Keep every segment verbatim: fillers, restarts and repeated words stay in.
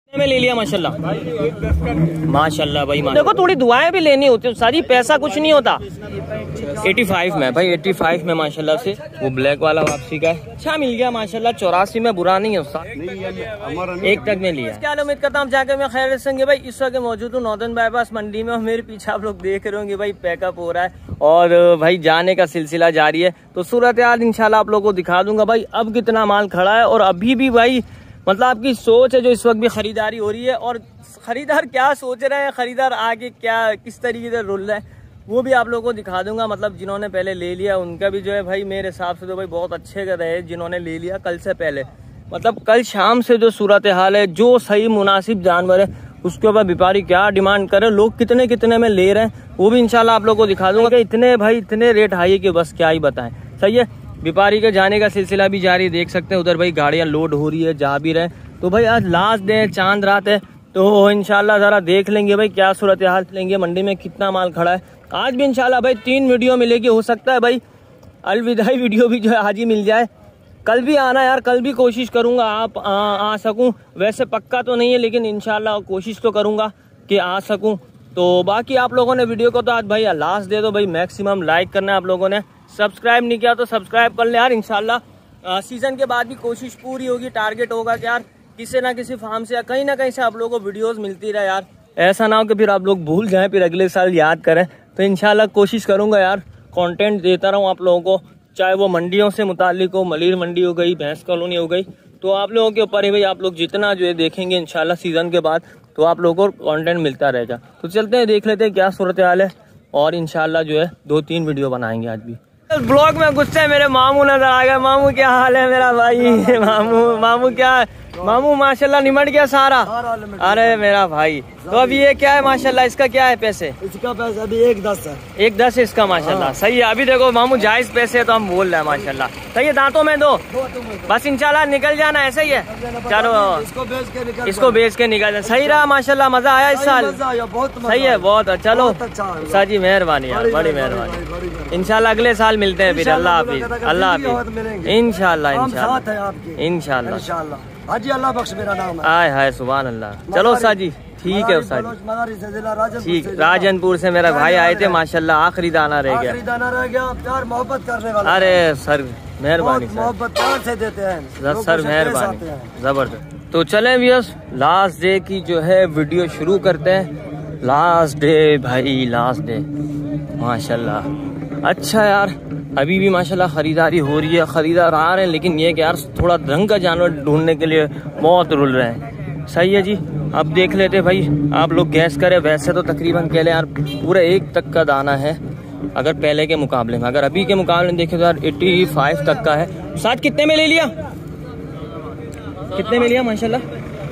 में ले लिया माशाल्लाह माशाल्लाह भाई। देखो थोड़ी दुआएं भी लेनी होती है सारी, पैसा कुछ नहीं होता। पचासी में भाई, पचासी में माशाल्लाह से वो ब्लैक वाला वापसी का है, अच्छा मिल गया माशाल्लाह। चौरासी में बुरा नहीं है उसका, एक तक में लिया। क्या उम्मीद करता हूँ जाकर मैं खैर संगे भाई। इस वक्त मौजूद हूँ नॉर्दर्न बाईपास मंडी में और मेरे पीछे आप लोग देख रहे होंगे भाई पैकअप हो रहा है और भाई जाने का सिलसिला जारी है। तो सूरत हाल इंशाल्लाह आप लोगों को दिखा दूंगा भाई अब कितना माल खड़ा है और अभी भी भाई मतलब आपकी सोच है जो इस वक्त भी खरीदारी हो रही है और खरीदार क्या सोच रहे हैं, खरीदार आगे क्या किस तरीके से रुल रहा है वो भी आप लोगों को दिखा दूंगा। मतलब जिन्होंने पहले ले लिया उनका भी जो है भाई मेरे हिसाब से तो भाई बहुत अच्छे कर रहे हैं जिन्होंने ले लिया कल से पहले। मतलब कल शाम से जो सूरत हाल है, जो सही मुनासिब जानवर है उसके ऊपर व्यापारी क्या डिमांड करे, लोग कितने कितने में ले रहे हैं वो भी इंशाल्लाह आप लोगों को दिखा दूंगा। कि इतने भाई इतने रेट हाई है कि बस क्या ही बताएं। सही है, व्यापारी के जाने का सिलसिला भी जारी, देख सकते हैं उधर भाई गाड़ियां लोड हो रही है जा भी रहे। तो भाई आज लास्ट डे चांद रात है तो इंशाल्लाह जरा देख लेंगे भाई क्या सूरत हाल लेंगे, मंडी में कितना माल खड़ा है। आज भी इंशाल्लाह भाई तीन वीडियो मिलेगी, हो सकता है भाई अलविदाई वीडियो भी जो है आज ही मिल जाए। कल भी आना यार, कल भी कोशिश करूंगा आप आ, आ सकूं, वैसे पक्का तो नहीं है लेकिन इंशाल्लाह कोशिश तो करूंगा कि आ सकूं। तो बाकी आप लोगों ने वीडियो को तो आज भाई लास्ट दे दो भाई, मैक्सिमम लाइक करना है आप लोगों ने, सब्सक्राइब नहीं किया तो सब्सक्राइब कर ले यार। इंशाल्लाह सीजन के बाद भी कोशिश पूरी होगी, टारगेट होगा कि यार किसी ना किसी फार्म से या कहीं ना कहीं से आप लोगों को वीडियोस मिलती रहे यार, ऐसा ना हो कि फिर आप लोग भूल जाएं फिर अगले साल याद करें। तो इंशाल्लाह कोशिश करूंगा यार कंटेंट देता रहूं आप लोगों को, चाहे वो मंडियों से मुतालिक हो, मलिर मंडी हो गई, भैंस कॉलोनी हो गई, तो आप लोगों के ऊपर ही भाई आप लोग जितना जो है देखेंगे इंशाल्लाह सीजन के बाद तो आप लोगों को कंटेंट मिलता रहेगा। तो चलते हैं देख लेते हैं क्या सूरत हाल है और इंशाल्लाह जो है दो तीन वीडियो बनाएंगे आज भी। ब्लॉग में गुस्से मेरे मामू नजर आ गए। मामू क्या हाल है मेरा भाई? मामू मामू क्या मामू माशाल्लाह निमट गया सारा। अरे मेरा भाई तो अभी ये क्या है माशाल्लाह, इसका क्या है पैसे? इसका पैसा अभी एक दस है। एक दस है इसका माशाल्लाह। सही है, अभी देखो मामू जायज पैसे है तो हम बोल रहे हैं माशाल्लाह। सही है, दांतों में दो बस इंशाल्लाह निकल जाना, ऐसा ही है। चलो इसको बेच के निकल इसको बेच के निकल जाए। सही रहा माशाल्लाह, मजा आया इस साल, सही है बहुत। चलो सर जी मेहरबानी यार, बड़ी मेहरबानी। इंशाल्लाह अगले साल मिलते हैं फिर। अल्लाह हाफिज, अल्लाह हाफिज, इंशाल्लाह इंशाल्लाह इंशाल्लाह। हाजी अल्लाह बख्श मेरा नाम है। आय हाय सुभान अल्लाह। चलो उस्ताद जी ठीक है उस्ताद जी, ठीक। राजनपुर से मेरा भाई आए थे माशाल्लाह, आखिरी दाना रह गया, आखिरी दाना रह गया। प्यार मोहब्बत करने वाला। अरे सर मेहरबानी, मोहब्बत प्यार से देते हैं सर, मेहरबानी जबरदस्त। तो चले व्यूअर्स लास्ट डे की जो है वीडियो शुरू करते हैं। लास्ट डे भाई, लास्ट डे माशाल्लाह। अच्छा यार अभी भी माशाल्लाह खरीदारी हो रही है, खरीदार आ रहे हैं, लेकिन ये कि यार थोड़ा ढंग का जानवर ढूंढने के लिए बहुत रुल रहे हैं। सही है जी, अब देख लेते भाई, आप लोग गैस करें। वैसे तो तकरीबन कह लें यार पूरा एक तक का दाना है अगर पहले के मुकाबले में, अगर अभी के मुकाबले में देखें तो यार पचासी तक का है। साथ कितने में ले लिया, कितने में लिया माशाल्लाह?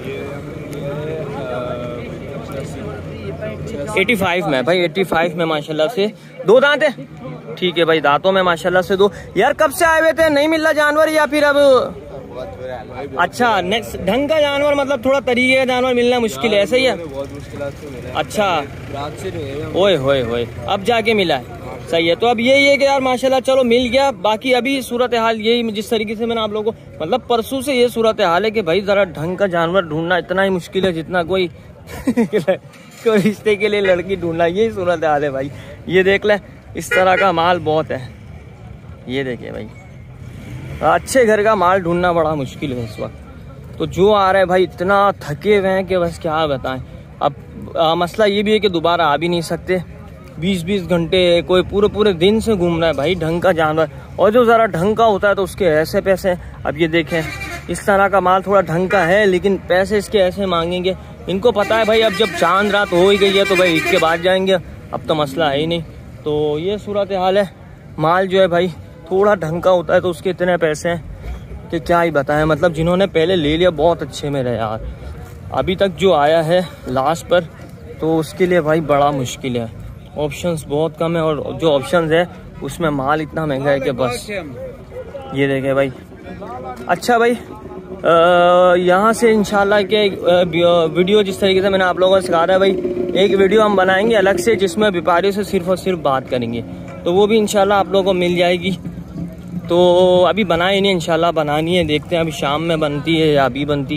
पचासी में भाई, पचासी में माशाल्लाह से दो दांत है। ठीक है भाई, दांतों में माशाल्लाह से दो। यार कब से आए हुए थे, नहीं मिल रहा जानवर या फिर अब? अच्छा नेक्स्ट ढंग का जानवर, मतलब थोड़ा तरीके का जानवर मिलना मुश्किल है, ऐसा ही है? अच्छा ओए होए होए, अब जाके मिला है। सही है, तो अब यही है कि यार माशाल्लाह चलो मिल गया। बाकी अभी सूरत हाल यही, जिस तरीके से मैंने आप लोगों को मतलब परसों से ये सूरत हाल है कि भाई जरा ढंग का जानवर ढूंढना इतना ही मुश्किल है जितना कोई कोई रिश्ते के लिए लड़की ढूंढना, यही सूरत हाल है भाई। ये देख ले, इस तरह का माल बहुत है। ये देखिए भाई, अच्छे घर का माल ढूंढना बड़ा मुश्किल है इस वक्त। तो जो आ रहा है भाई इतना थके हुए हैं कि बस क्या बताएं। अब आ, मसला ये भी है कि दोबारा आ भी नहीं सकते, बीस बीस घंटे कोई पूरे पूरे दिन से घूम रहा है भाई ढंग का जानवर, और जो ज़रा ढंग का होता है तो उसके ऐसे पैसे। अब ये देखें इस तरह का माल थोड़ा ढंग का है लेकिन पैसे इसके ऐसे मांगेंगे। इनको पता है भाई अब जब चांद रात हो ही गई है तो भाई ईद के बाद जाएंगे, अब तो मसला है ही नहीं। तो ये सूरत हाल है। माल जो है भाई थोड़ा ढंग का होता है तो उसके इतने पैसे हैं कि क्या ही बताएं। मतलब जिन्होंने पहले ले लिया बहुत अच्छे में रहे यार, अभी तक जो आया है लास्ट पर तो उसके लिए भाई बड़ा मुश्किल है। ऑप्शंस बहुत कम है और जो ऑप्शंस है उसमें माल इतना महंगा है कि बस। ये देखें भाई। अच्छा भाई यहाँ से इंशाल्लाह के वीडियो जिस तरीके से मैंने आप लोगों को सिखा रहा है भाई, एक वीडियो हम बनाएंगे अलग से जिसमें व्यापारियों से सिर्फ और सिर्फ बात करेंगे, तो वो भी इंशाल्लाह आप लोगों को मिल जाएगी। तो अभी बनाए नहीं, इंशाल्लाह बनानी है, देखते हैं अभी शाम में बनती है या अभी बनती है।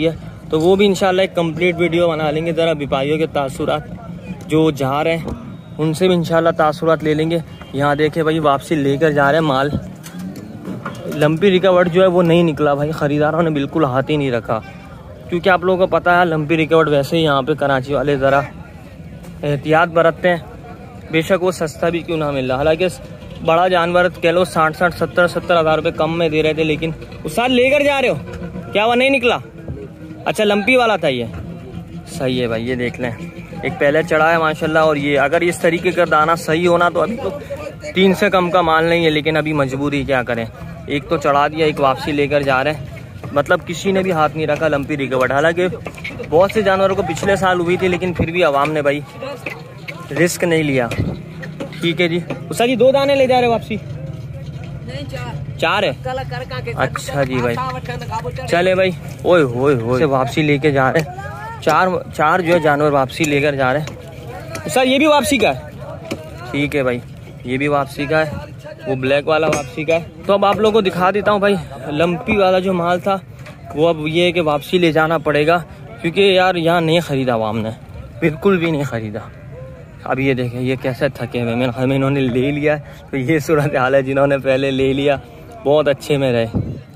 तो वो भी इंशाल्लाह एक कंप्लीट वीडियो बना लेंगे। ज़रा व्यापारियों के तासुरात जो जा रहे हैं उनसे भी इंशाल्लाह तासुरात ले लेंगे। यहाँ देखे भाई वापसी लेकर जा रहे हैं माल। लंपी रिकवर्ड जो है वो नहीं निकला भाई, ख़रीदारों ने बिल्कुल हाथ ही नहीं रखा, क्योंकि आप लोगों को पता है लंपी रिकवर्ड वैसे ही यहाँ पे कराची वाले ज़रा एहतियात बरतते हैं, बेशक वो सस्ता भी क्यों ना मिल रहा। हालांकि बड़ा जानवर कह लो साठ साठ सत्तर सत्तर हज़ार रुपये कम में दे रहे थे, लेकिन उस साल लेकर जा रहे हो क्या वो नहीं निकला? अच्छा लंपी वाला था ये, सही है भाई। ये देख लें एक पहले चढ़ा है माशाल्लाह। और ये अगर इस तरीके का दाना सही होना तो अभी तो तीन से कम का माल नहीं है, लेकिन अभी मजबूरी क्या करें, एक तो चढ़ा दिया, एक वापसी लेकर जा रहे हैं। मतलब किसी ने भी हाथ नहीं रखा लंपी रिकवर्ड। हालांकि बहुत से जानवरों को पिछले साल हुई थी, लेकिन फिर भी आवाम ने भाई रिस्क नहीं लिया। ठीक है जी। उषा जी दो दाने ले जा रहे हो वापसी? चार है। अच्छा जी भाई, चले भाई। ओए होए होए वापसी लेके जा रहे हैं, चार चार जो है जानवर वापसी लेकर जा रहे हैं। सर ये भी वापसी का है? ठीक है भाई, ये भी वापसी का है, वो ब्लैक वाला वापसी का है। तो अब आप लोगों को दिखा देता हूँ भाई लंपी वाला जो माल था वो अब ये है कि वापसी ले जाना पड़ेगा, क्योंकि यार यहाँ नहीं ख़रीदा आवाम ने, बिल्कुल भी नहीं ख़रीदा। अब ये देखें ये कैसे थके हुए, मैंने हमें इन्होंने ले लिया, तो ये सूरत हाल है। जिन्होंने पहले ले लिया बहुत अच्छे में रहे।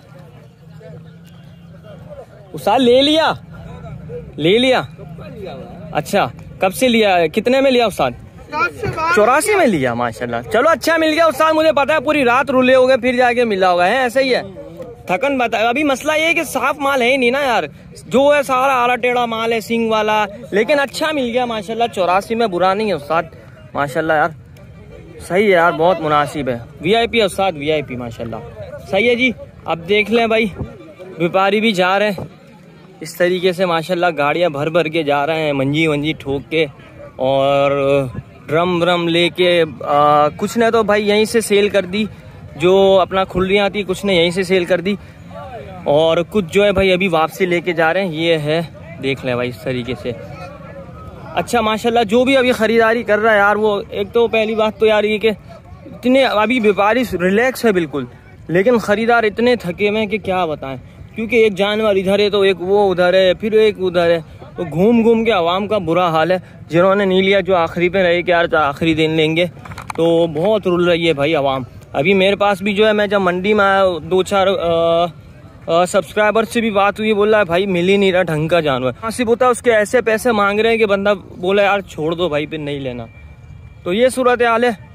उसाल ले लिया ले लिया अच्छा कब से लिया, कितने में लिया उस्ताद? चौरासी में लिया माशाल्लाह। चलो अच्छा मिल गया उस्ताद, मुझे पता है पूरी रात रुले हो गए फिर जाके मिला होगा, है ऐसा ही है। थकन बता। अभी मसला ये है कि साफ माल है ही नहीं ना यार, जो है सारा आला टेढ़ा माल है सिंग वाला, लेकिन अच्छा मिल गया माशाल्लाह। चौरासी में बुरा नहीं है उस्ताद माशाल्लाह यार, सही है यार, बहुत मुनासिब है। वीआईपी है उस्ताद, वीआईपी माशाल्लाह, सही है जी। अब देख लें भाई व्यापारी भी जा रहे हैं इस तरीके से माशाल्लाह, गाड़ियां भर भर के जा रहे हैं, मंजी वंजी ठोक के और ड्रम व्रम लेके। कुछ ने तो भाई यहीं से सेल कर दी, जो अपना खुलियाँ थी कुछ ने यहीं से सेल कर दी, और कुछ जो है भाई अभी वापसी लेके जा रहे हैं। ये है देख लें भाई इस तरीके से। अच्छा माशाल्लाह जो भी अभी ख़रीदारी कर रहा है यार, वो एक तो पहली बात तो यार ये कि इतने अभी व्यापारी रिलैक्स है बिल्कुल, लेकिन ख़रीदार इतने थके हुए हैं कि क्या बताएं, क्योंकि एक जानवर इधर है तो एक वो उधर है, फिर एक उधर है, तो घूम घूम के आवाम का बुरा हाल है। जिन्होंने नहीं लिया, जो आखिरी पे रहे कि यार आखिरी दिन लेंगे, तो बहुत रुल रही है भाई आवाम। अभी मेरे पास भी जो है, मैं जब मंडी में आया दो चार सब्सक्राइबर से भी बात हुई, बोला है भाई मिल ही नहीं रहा ढंग का जानवर। नासिब होता है उसके ऐसे पैसे मांग रहे हैं कि बंदा बोला यार छोड़ दो भाई फिर नहीं लेना। तो ये सूरत हाल है।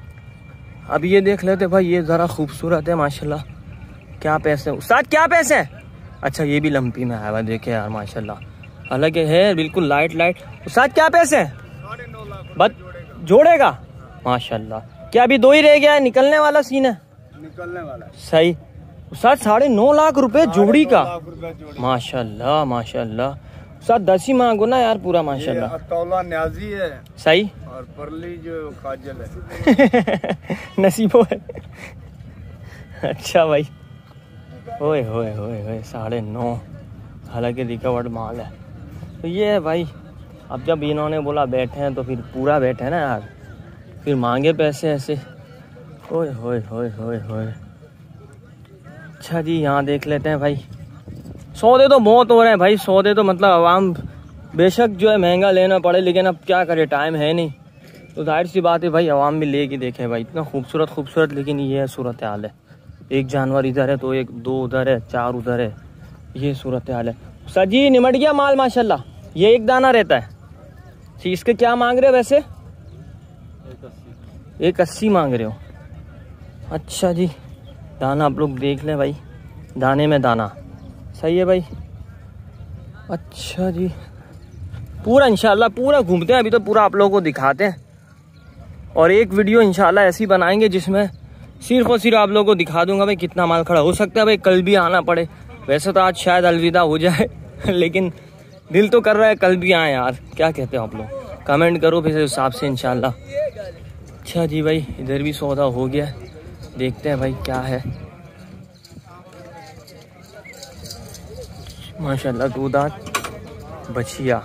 अब ये देख लेते भाई, ये ज़रा खूबसूरत है माशाल्लाह। क्या पैसे उस्ताद, क्या पैसे हैं? अच्छा ये भी लंपी में आया हुआ, देखे यार माशाल्लाह, हालांकि है बिल्कुल लाइट लाइट। उस्ताद क्या पैसे हैं? बस जोड़ेगा माशाल्लाह। क्या अभी दो ही रह गया है, निकलने वाला सीन है? निकलने वाला सही उस्ताद। साढ़े नौ लाख रुपए जोड़ी का माशाल्लाह माशाल्लाह। उस्ताद दस ही मांगो ना यार पूरा माशाल्लाह। तौला न्याजी है सही, और परली जो काजल है नसीबो है। अच्छा भाई, ओए होए होए होए साढ़े नौ, हालांकि रिकवर्ड माल है। तो ये है भाई, अब जब इन्होंने बोला बैठे हैं तो फिर पूरा बैठे ना यार, फिर मांगे पैसे ऐसे। ओए होए होए होए होए। अच्छा जी यहाँ देख लेते हैं भाई, सौदे तो बहुत हो रहे हैं भाई, सौदे तो मतलब आवाम बेशक जो है महंगा लेना पड़े, लेकिन अब क्या करे, टाइम है नहीं, तो जाहिर सी बात है भाई आवाम भी ले के देखे भाई। इतना खूबसूरत खूबसूरत, लेकिन ये है सूरत हाल है। एक जानवर इधर है तो एक दो उधर है, चार उधर है, ये सूरत हाल है। सजी निमट गया माल माशाल्लाह। ये एक दाना रहता है। इसके क्या मांग रहे हो वैसे? एक अस्सी मांग रहे हो? अच्छा जी, दाना आप लोग देख लें भाई, दाने में दाना, सही है भाई। अच्छा जी, पूरा इंशाल्लाह पूरा घूमते हैं, अभी तो पूरा आप लोगों को दिखाते हैं, और एक वीडियो इंशाल्लाह ऐसी बनाएंगे जिसमें सिर्फ और सिर्फ आप लोगों को दिखा दूंगा भाई कितना माल खड़ा। हो सकता है भाई कल भी आना पड़े, वैसे तो आज शायद अलविदा हो जाए लेकिन दिल तो कर रहा है कल भी आए यार। क्या कहते हो आप लोग, कमेंट करो फिर हिसाब से इंशाल्लाह। अच्छा जी भाई, इधर भी सौदा हो गया, देखते हैं भाई क्या है। माशाल्लाह दो दांत बछिया,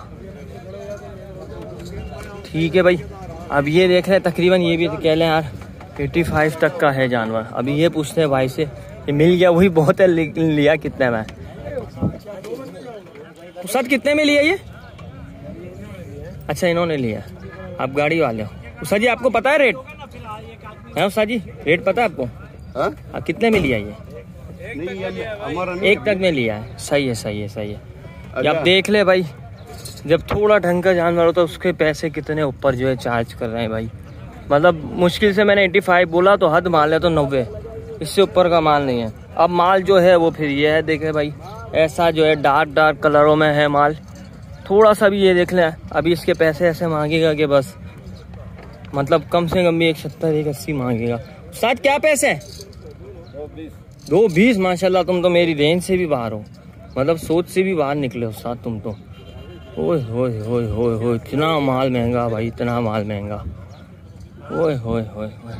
ठीक है भाई। अब ये देख रहे हैं तकरीबन, ये भी कह लें यार पचासी तक का है जानवर। अभी ये पूछते हैं भाई से, ये मिल गया वही बहुत है, लिया कितने में? उस्ताद कितने में लिया ये? अच्छा इन्होंने लिया, आप गाड़ी वाले हो। उस्ताद जी आपको पता है रेट है? उस्ताद जी रेट पता है आपको? हाँ? आप कितने में लिया ये? नहीं, हमारा नहीं, एक तक में लिया है। सही है सही है सही है। अच्छा। आप देख ले भाई, जब थोड़ा ढंग का जानवर हो तो उसके पैसे कितने ऊपर जो है चार्ज कर रहे हैं भाई। मतलब मुश्किल से मैंने पचासी बोला तो हद माल है तो नब्बे, इससे ऊपर का माल नहीं है। अब माल जो है वो फिर ये है, देखे भाई ऐसा जो है डार्क डार्क कलरों में है माल। थोड़ा सा भी ये देख लें, अभी इसके पैसे ऐसे मांगेगा कि बस मतलब कम से कम भी एक सत्तर एक अस्सी मांगेगा। साथ क्या पैसे? दो बीस। माशाल्लाह तुम तो मेरी रेंज से भी बाहर हो, मतलब सोच से भी बाहर निकले हो साथ तुम तो। ओए होए होए होए होए, इतना माल महंगा भाई, इतना माल महंगा। ओए होए होए होए।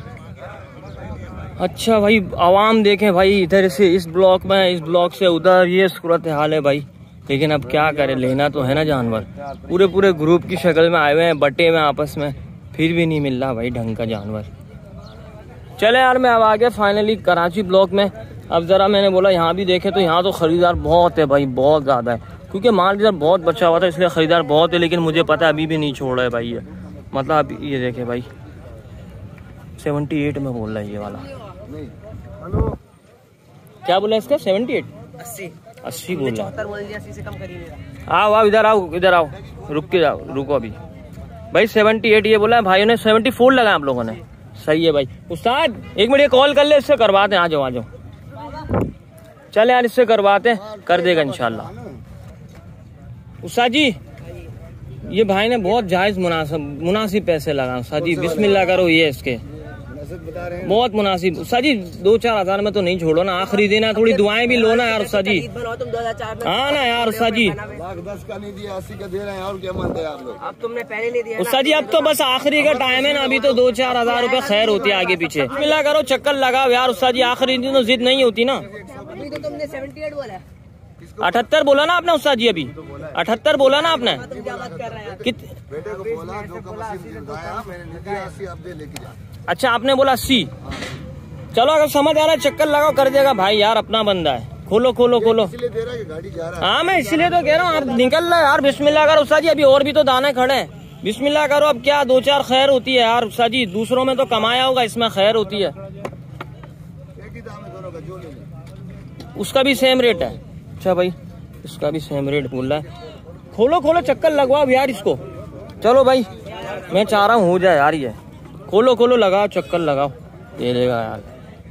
अच्छा भाई आवाम देखें भाई, इधर से इस ब्लॉक में, इस ब्लॉक से उधर, ये सूरत हाल है भाई। लेकिन अब क्या करें, लेना तो है ना जानवर। पूरे पूरे ग्रुप की शक्ल में आए हुए हैं, बटे में आपस में, फिर भी नहीं मिल रहा भाई ढंग का जानवर। चले यार मैं अब आ गया फाइनली कराची ब्लॉक में। अब जरा मैंने बोला यहाँ भी देखे तो यहाँ तो खरीदार बहुत है भाई, बहुत ज़्यादा है, क्योंकि माल इधर बहुत बचा हुआ था इसलिए खरीदार बहुत है। लेकिन मुझे पता है अभी भी नहीं छोड़ रहा है भाई ये, मतलब अब ये देखे भाई अठहत्तर में बोल रहा है ये वाला। हेलो क्या बोला इसका? अठहत्तर अस्सी अस्सी बोल रहा है। आओ आओ इधर आओ, इधर आओ, रुक के जाओ, रुको अभी भाई। अठहत्तर ये बोला है भाइयों ने, चौहत्तर लगा आप लोगों ने। सही है भाई। उस्ताद एक मिनट कॉल कर ले, इससे करवाते हैं। आ जाओ आ जाओ, चले यार इससे करवाते हैं, कर देगा इंशाल्लाह। उस्ताद जी ये भाई ने बहुत जायज मुनासिब मुनासिब पैसे लगा। उस्ताद जी बिस्मिल्लाह करो, ये इसके बहुत मुनासिब। उस्ताद जी दो चार हजार में तो नहीं छोड़ो ना, आखिरी दिन है, थोड़ी दुआएं भी लो ना यार उस्ताद जी। हाँ ना यार उस्ताद जी, दस का नहीं दिया, अस्सी का दे रहे हैं, और क्या मानते हैं आप लोग? अब तुमने पहले नहीं दिया उस्ताद जी। अब तो बस आखिरी का टाइम है ना, अभी तो दो चार हजार रुपए खैर होती है आगे पीछे। बिस्मिल्लाह करो, चक्कर लगाओ यार उस्ताद जी, आखिरी दिन तो जिद नहीं होती ना। अभी तो तुमने अठहत्तर बोला है। अठहत्तर बोला ना आपने उस्ताद जी? अभी अठहत्तर बोला ना आपने? कित अच्छा आपने बोला अस्सी। चलो अगर समझ आ रहा है चक्कर लगाओ, कर देगा भाई यार, अपना बंदा है। खोलो खोलो खोलो। हाँ मैं इसलिए तो कह रहा हूँ, आप निकल रहे यार। बिस्मिल्लाह करो उस्ताद जी, अभी और भी तो दाने खड़े हैं। बिस्मिल्लाह करो, अब क्या दो चार खैर होती है यार उस्ताद जी। दूसरों में तो कमाया होगा, इसमें खैर होती है। उसका भी सेम रेट है? अच्छा भाई इसका भी सेम रेट बोल रहा है। खोलो खोलो, चक्कर लगवाओ यार इसको। चलो भाई मैं चाह रहा हूँ हो जाए यार ये। खोलो खोलो, लगाओ चक्कर लगाओ, ये लेगा यार।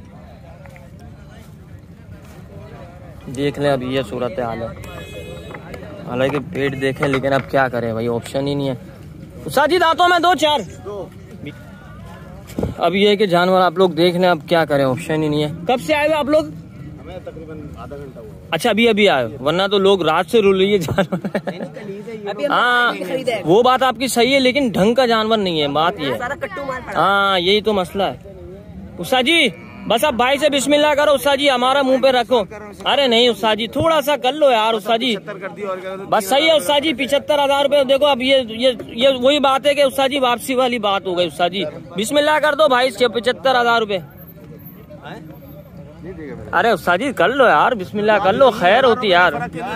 देख लें अभी ये सूरत हाल है। हालांकि पेट देखें, लेकिन अब क्या करें भाई, ऑप्शन ही नहीं है। उस्ताद जी दांतों में दो चार। अब ये कि जानवर आप लोग देख लें, अब क्या करें, ऑप्शन ही नहीं है। कब से आए हुए आप लोग? तकरीबन आधा घंटा हुआ। अच्छा अभी अभी आए, वरना तो लोग रात से रुल रही है जानवर। हाँ वो बात आपकी सही है, लेकिन ढंग का जानवर नहीं है, बात ये है। हाँ यही तो मसला है। उस्ताद जी बस अब भाई से बिस्मिल्लाह करो उस्ताद जी, हमारा मुंह पे रखो। अरे नहीं उस्ताद जी थोड़ा सा कर लो यार उस्ताद जी, बस सही है उस्ताद जी। पिछहत्तर हजार रूपए देखो। अब ये ये ये वही बात है कि उस्ताद जी वापसी वाली बात हो गई। उस्ताद जी बिस्मिल्लाह कर दो भाई, पिछहत्तर हजार रूपए। अरे उस्ताद जी कर लो यार, बिस्मिल्लाह कर लो, खैर होती यार।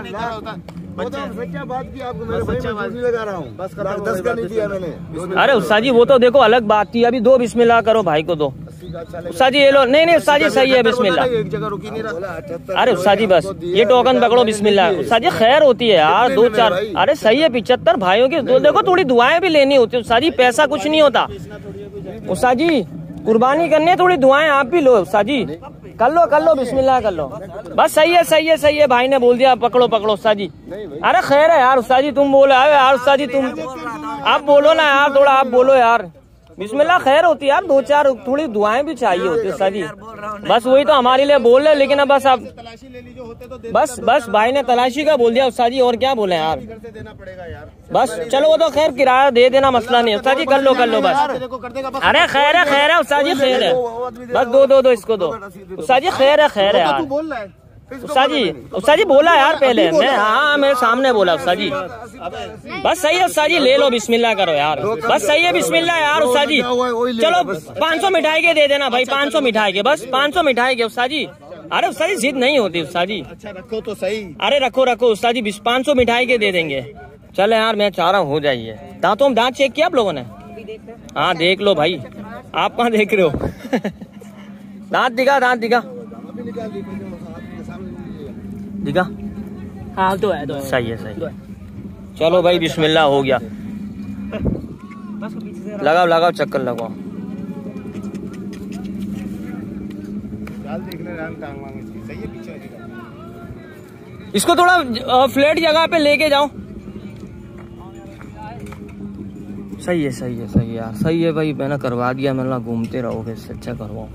अरे उस्ताद जी वो तो देखो अलग बात थी, अभी दो बिस्मिल्लाह करो भाई को दो। उस्ताद जी ये लो। नहीं नहीं उस्ताद जी सही है, बिस्मिल्लाह। अरे उस्ताद जी बस ये टोकन पकड़ो, बिस्मिल्लाह। उस्ताद जी खैर होती है यार, दो चार। अरे सही है, पिछहत्तर भाइयों की दो, देखो थोड़ी दुआएं भी लेनी होती है उस्ताद जी, पैसा कुछ नहीं होता उस्ताद जी। कुर्बानी करनी है, थोड़ी दुआएं आप भी लो उस्ताद जी। कर लो कर लो, बिस्मिल्लाह कर लो। बस सही है सही है सही है, भाई ने बोल दिया, पकड़ो पकड़ो उस्ताद जी। अरे खैर है यार उस्ताद जी, तुम बोलो यार उस्ताद जी, तुम आप बोलो ना यार, थोड़ा आप बोलो यार। बिस्मिल्लाह खैर होती है यार, दो चार थोड़ी दुआएं भी चाहिए होती है उस्ताद जी। बस वही तो हमारे लिए बोल रहे, लेकिन अब बस अब बस बस भाई ने तलाशी का बोल दिया उस्ताद जी, और क्या बोले यार। बस चलो वो तो खैर किराया दे देना, मसला नहीं उस्ताद जी, कर लो कर लो बस। अरे खैर है खैर है उस्ताद जी, खैर है, बस दो दो दो इसको दो उस्ताद जी, खैर है खैर है यार उस्ताद जी। उस्ताद जी बोला यार पहले मैं, हाँ मेरे सामने बोला उस्ताद जी। बस सही है उस्ताद जी, ले लो बिस्मिल्लाह करो यार, बस सही है बिस्मिल्लाह यार उस्ताद जी। चलो पाँच सौ मिठाई के दे देना भाई, पाँच सौ मिठाई के, बस पाँच सौ मिठाई के उस्ताद जी। अरे उस्ताद जी जिद नहीं होती उस्ताद जी। अच्छा रखो तो सही। अरे रखो रखो उस्ताद जी, बीस पाँच सौ मिठाई के दे देंगे। चले यार मैं चाह रहा हूँ हो जाइए। दांतों में दांत चेक किया आप लोगों ने? हाँ देख लो भाई, आप कहाँ देख रहे हो? दांत दिखा, दांत दिखा, दिखा। हाँ तो है, तो है। सही है, सही है। चलो भाई बिस्मिल्लाह हो गया। लगाओ लगाओ चक्कर लगाओ। इसको थोड़ा फ्लैट जगह पे लेके जाओ। सही है, सही है, सही है यार, सही है भाई। मैंने करवा दिया, मैंने घूमते रहोगे, इससे अच्छा करवाओ।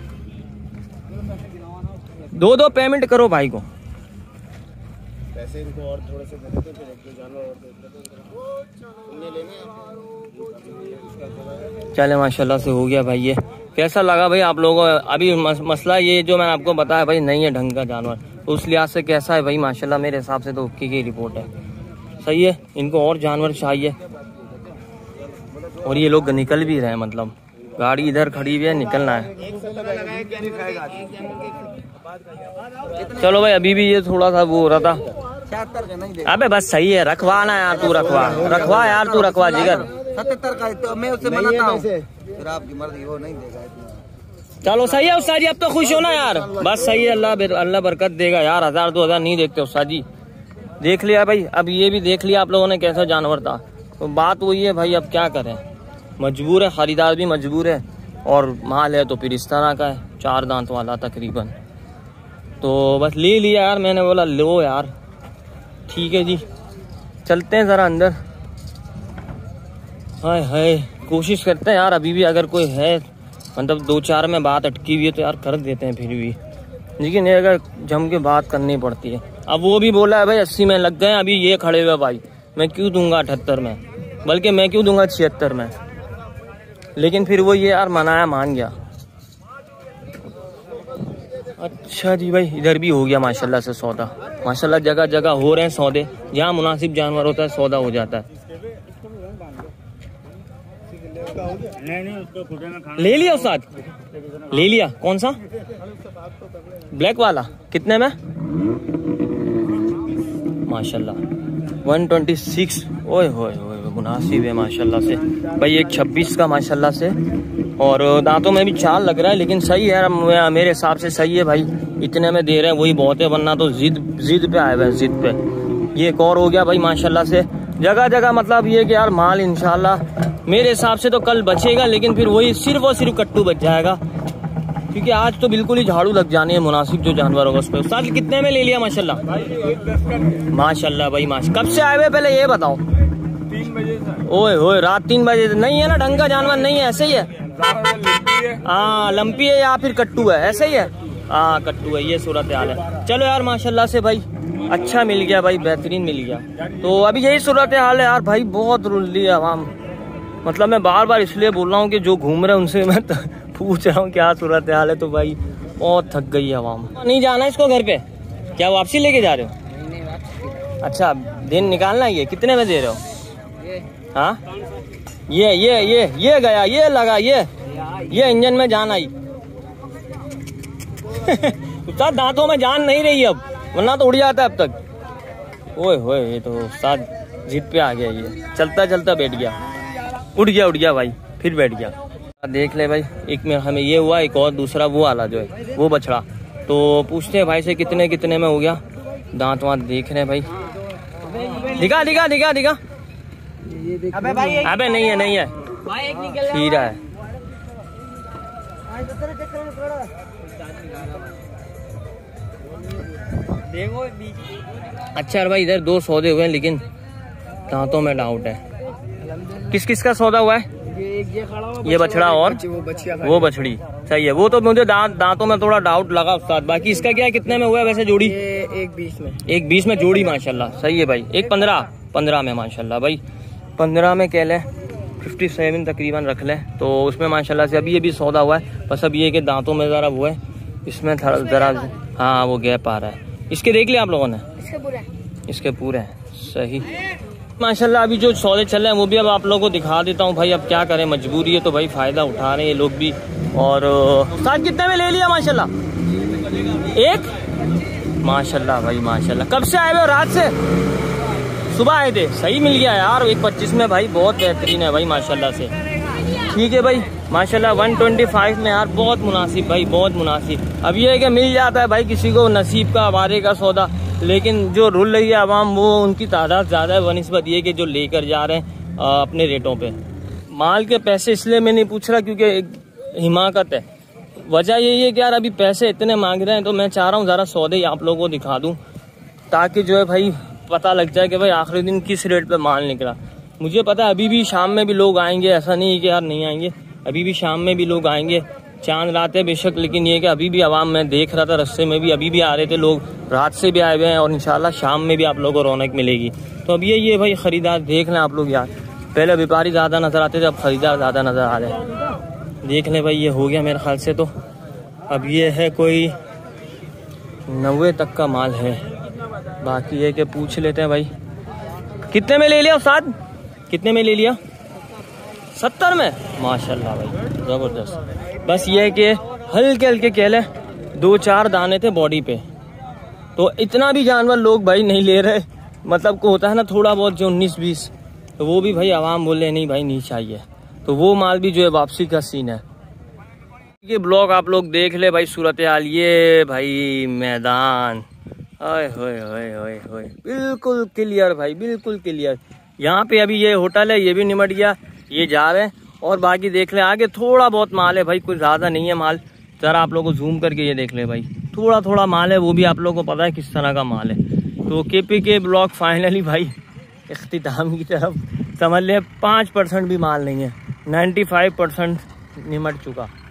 दो दो पेमेंट करो भाई को। पैसे इनको और थोड़े से दे देते, फिर एक दो जानवर और दे देते, उन्हें लेने। चले माशाल्लाह से हो गया भाई। ये कैसा लगा भाई आप लोगों को? अभी मस, मसला ये जो मैंने आपको बताया भाई, नहीं है ढंग का जानवर, उस लिहाज से कैसा है भाई? माशाल्लाह मेरे हिसाब से तो ओके की रिपोर्ट है। सही है, इनको और जानवर चाहिए। और ये लोग निकल भी रहे हैं, मतलब गाड़ी इधर खड़ी हुई है, निकलना है। चलो भाई, अभी भी ये थोड़ा सा वो हो रहा था। अबे बस सही है, रखवा ना यार, तू रखवा रखवा यार, तू रखवा जिगर। सत्तर का तो मैं उससे मनाता हूँ, फिर आपकी मर्जी, वो नहीं देगा इतना। चलो सही है उस्ताद जी, अब तो खुश हो ना यार? बस सही है, अल्लाह अल्लाह बरकत देगा यार। हजार दो हजार नहीं देखते उस्ताद जी। देख लिया भाई, अब ये भी देख लिया आप लोगों ने कैसा जानवर था। तो बात वही है भाई, अब क्या करें, मजबूर है, खरीदार भी मजबूर है, और माल है तो फिर इस तरह का है, चार दांत वाला तकरीबन। तो बस ले लिया यार, मैंने बोला लो यार, ठीक है जी। चलते हैं ज़रा अंदर। हाय हाय, कोशिश करते हैं यार, अभी भी अगर कोई है, मतलब दो चार में बात अटकी हुई है तो यार कर देते हैं फिर भी, लेकिन ये अगर जम के बात करनी पड़ती है। अब वो भी बोला है भाई अस्सी में लग गए, अभी ये खड़े हुए भाई, मैं क्यों दूंगा अठहत्तर में, बल्कि मैं क्यों दूंगा छिहत्तर में। लेकिन फिर वो ये यार मनाया, मान गया। अच्छा जी भाई, इधर भी हो गया माशाल्लाह से सौदा। माशाल्लाह जगह जगह हो रहे हैं सौदे, जहाँ मुनासिब जानवर होता है सौदा हो जाता है। ले लिया उस्ताद, ले लिया। कौन सा? ब्लैक वाला कितने में? माशाल्लाह वन ट्वेंटी सिक्स। ओए होए होए, मुनासिब है माशाल्लाह से भाई। एक छब्बीस का माशाल्लाह से, और दांतों में भी चाल लग रहा है, लेकिन सही है मेरे हिसाब से, सही है भाई। इतने में दे रहे हैं वही बहुत है, वरना तो जिद जिद पे आए हुए, जिद पे। ये एक और हो गया भाई माशाल्लाह से। जगह जगह मतलब ये कि यार माल इंशाल्लाह मेरे हिसाब से तो कल बचेगा, लेकिन फिर वही सिर्फ और सिर्फ कट्टू बच जाएगा, क्योंकि आज तो बिल्कुल ही झाड़ू लग जाने है मुनासिब जो जानवर होगा उस पर। उस्ताद कितने में ले लिया? माशाल्लाह माशाल्लाह भाई, माशा। कब से आए हुए पहले ये बताओ? तीन बजे से। ओए होए, रात तीन बजे नहीं है ना? ढंग का जानवर नहीं है, ऐसे ही है। हाँ लंपी है या फिर कट्टू है, ऐसे ही है। हाँ कट्टू है, ये सूरत हाल है। चलो यार माशाल्लाह से भाई अच्छा मिल गया भाई, बेहतरीन मिल गया। तो अभी यही सूरत हाल है यार भाई, बहुत रुल्ली है आवाम। मतलब मैं बार बार इसलिए बोल रहा हूँ कि जो घूम रहे हैं उनसे मैं पूछ रहा हूँ क्या सूरत हाल है। तो भाई बहुत थक गई है आवाम। नहीं जाना इसको घर पे? क्या वापसी लेके जा रहे हो? अच्छा दिन निकालना ही है। कितने में दे रहे हो? हाँ ये ये ये ये गया, ये लगा, ये ये इंजन में जान आई। उस्ताद दांतों में जान नहीं रही अब, वरना तो उड़ जाता है अब तक। ओए होए, ये तो उस्ताद जिद पे आ गया, ये चलता चलता बैठ गया, उड़ गया उड़ गया भाई, फिर बैठ गया। देख ले भाई, एक में हमें ये हुआ, एक और दूसरा वो वाला जो है वो बछड़ा। तो पूछते हैं भाई से कितने कितने में हो गया। दांत वांत देख रहे हैं भाई। दिखा दिखा दिखा दिखा। अबे भाई, अबे नहीं है नहीं है, खीरा है। अच्छा भाई इधर दो सौदे हुए हैं, लेकिन दांतों में डाउट है। किस किस का सौदा हुआ है? ये बछड़ा और वो बछड़ी। सही है, वो तो मुझे दांत दांतों में थोड़ा डाउट लगा उस्ताद। बाकी इसका क्या है, कितने में हुआ है वैसे जोड़ी? एक बीस में। एक बीस में जोड़ी माशाल्लाह। सही है भाई। एक पंद्रह पंद्रह में माशाल्लाह भाई, पंद्रह में कह लें, फिफ्टी सेवन तकरीबन रख लें। तो उसमें माशाल्लाह से अभी ये भी सौदा हुआ है। बस अब ये कि दांतों में ज़रा वो है, इसमें ज़रा हाँ वो गैप आ रहा है। इसके देख लिया आप लोगों ने? इसके पूरे इसके पूरे हैं। सही माशाल्लाह। अभी जो सौदे चल रहे हैं वो भी अब आप लोगों को दिखा देता हूँ भाई। अब क्या करें, मजबूरी है तो भाई फ़ायदा उठा रहे हैं ये लोग भी। और साथ कितने में ले लिया माशाल्लाह? एक माशाल्लाह भाई माशाल्लाह। कब से आए हुए हो? रात से? सुबह आए थे, सही मिल गया यार। एक पच्चीस में भाई बहुत बेहतरीन है भाई माशाल्लाह से। ठीक है भाई माशाल्लाह वन ट्वेंटी फाइव में यार बहुत मुनासिब भाई, बहुत मुनासिब। अब ये है कि मिल जाता है भाई किसी को नसीब का आवारे का सौदा, लेकिन जो रुल रही है आवाम वो उनकी तादाद ज़्यादा है बनिस्बत ये कि जो लेकर जा रहे हैं आ, अपने रेटों पे। माल के पैसे इसलिए मैं नहीं पूछ रहा क्योंकि हिमाकत है। वजह यही है कि यार अभी पैसे इतने मांग रहे हैं तो मैं चाह रहा हूँ ज़रा सौदे ही आप लोगों को दिखा दूँ ताकि जो है भाई पता लग जाए कि भाई आखिरी दिन किस रेट पे माल निकला। मुझे पता है अभी भी शाम में भी लोग आएंगे, ऐसा नहीं है कि यार नहीं आएंगे, अभी भी शाम में भी लोग आएंगे। चांद रात है बेशक, लेकिन ये कि अभी भी आवाम, मैं देख रहा था रस्ते में भी अभी भी आ रहे थे लोग, रात से भी आए हुए हैं और इंशाल्लाह शाम में भी आप लोगों को रौनक मिलेगी। तो अब ये ये भाई ख़रीदार देख लें आप लोग यार, पहले व्यापारी ज़्यादा नज़र आते थे, अब ख़रीदार ज़्यादा नज़र आ रहे हैं। देख लें भाई ये हो गया मेरे ख्याल से। तो अब ये है कोई नब्बे तक का माल है, बाकी ये कि पूछ लेते हैं भाई कितने में ले लिया उस्ताद, कितने में ले लिया? सत्तर में माशाल्लाह भाई ज़बरदस्त। बस ये है कि हल्के हल्के केले दो चार दाने थे बॉडी पे, तो इतना भी जानवर लोग भाई नहीं ले रहे। मतलब को होता है ना थोड़ा बहुत जो उन्नीस बीस, तो वो भी भाई आवाम बोले नहीं भाई नहीं चाहिए, तो वो माल भी जो है वापसी का सीन है। ये ब्लॉग आप लोग देख ले भाई सूरत हाल। ये भाई मैदान ओए होए होए होए होए बिल्कुल क्लियर भाई, बिल्कुल क्लियर। यहाँ पे अभी ये होटल है, ये भी निमट गया, ये जा रहे हैं। और बाकी देख ले आगे थोड़ा बहुत माल है भाई, कुछ ज़्यादा नहीं है माल। ज़रा आप लोगों को जूम करके ये देख ले भाई, थोड़ा थोड़ा माल है, वो भी आप लोगों को पता है किस तरह का माल है। तो के पी के ब्लॉग फाइनली भाई इख्तिताम की तरफ समझ ले, पाँच परसेंट भी माल नहीं है, नाइन्टी फाइव परसेंट निमट चुका।